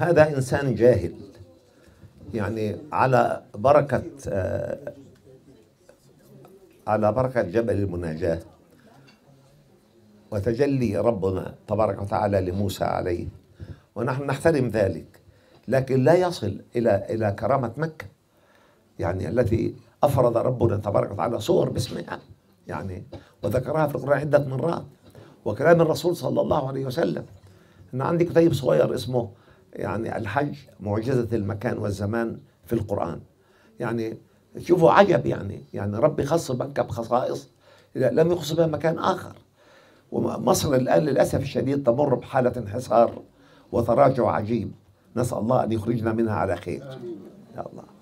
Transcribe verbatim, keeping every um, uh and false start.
هذا إنسان جاهل، يعني على بركة آه على بركة جبل المناجاة وتجلي ربنا تبارك وتعالى لموسى عليه، ونحن نحترم ذلك، لكن لا يصل إلى إلى كرامة مكة، يعني التي أفرض ربنا تبارك وتعالى صور باسمها، يعني وذكرها في القرآن عدة مرات، وكلام الرسول صلى الله عليه وسلم. أنا عندي كتيب صغير اسمه يعني الحج معجزة المكان والزمان في القرآن. يعني شوفوا عجب، يعني يعني ربي خص مكة بخصائص لم يخص بها مكان آخر. ومصر الآن للأسف الشديد تمر بحالة انحسار وتراجع عجيب، نسأل الله أن يخرجنا منها على خير. يا الله.